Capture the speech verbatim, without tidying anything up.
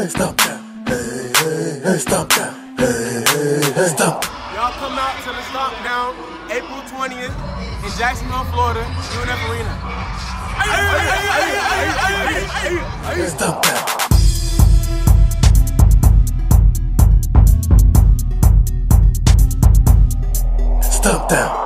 hey, Stompdown. Hey, hey, hey, Stompdown. Hey, hey, hey, Stompdown. Y'all come out to the Stompdown April twentieth in Jacksonville, Florida, U N F Arena. Hey, hey, hey, hey, hey, hey, hey, hey, Stompdown. Stompdown.